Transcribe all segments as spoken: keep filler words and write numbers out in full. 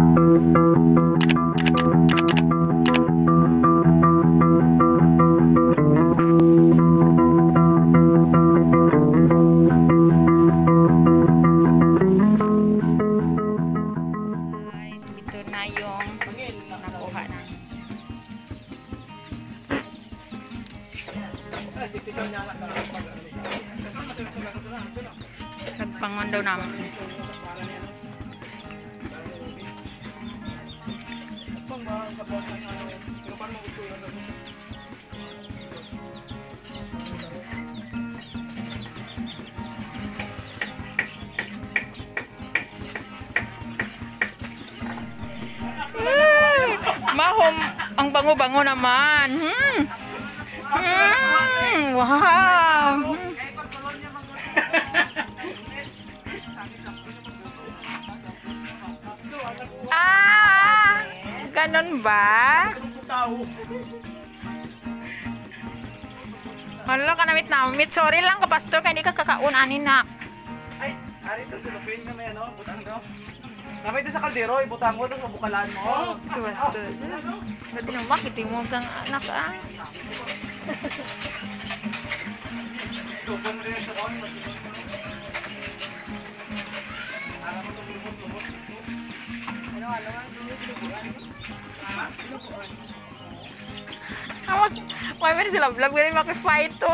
Nagpangon daw namin. Mahom, ang bango-bango naman. Hmm. Hmm. Wow. Ah, ganon ba? Hala ka namit namit. Sorry lang ka pastor, kaya hindi ka kakaun anin na. Ay, ari ito silupin nga may ano, butang daw. Namay ito sa kaldero, ibutang mo ito sa bukalaan mo. Si pastor. Ba't nang makiting mo kang anak ah? Tupon rin sa on. Awak, may meron sila vlog ganun maki-fight to.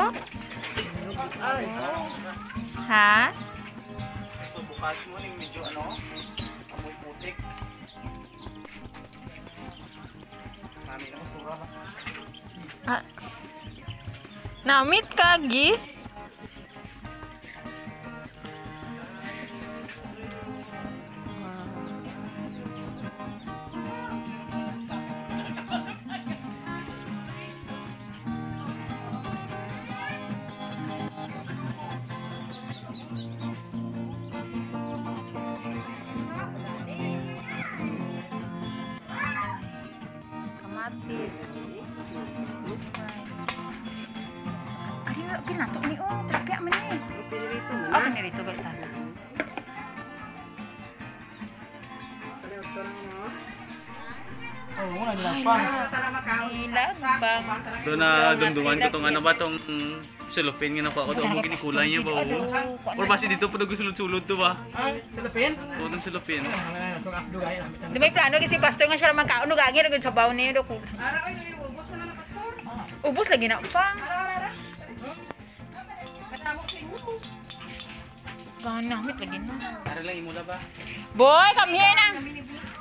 Ha? So bukas mo ning medyo ano, amoy putik. Kami na masura ba? Ah. Namit ka gi? Kamatis. Ari wa pinato ni oh, trapya man ni. Pinirito man. Ah, pinirito ba tala? Oh, wala nilapang. Ilabang. Doon na dumduman ko tong ano ba tong cellophane nga nakuha ko doon mong kinikulay niya ba o? Or basi dito pa nagsulod-sulod to ba? Silupin? Oo, itong cellophane. Di may plano kasi pastor nga siya lang magkaon nugagi ra gud sa baw niya do ko. Ubos na na pastor. Ubos lagi na pang. Ganamit lagi na. Para lang imula ba? Boy, come here na.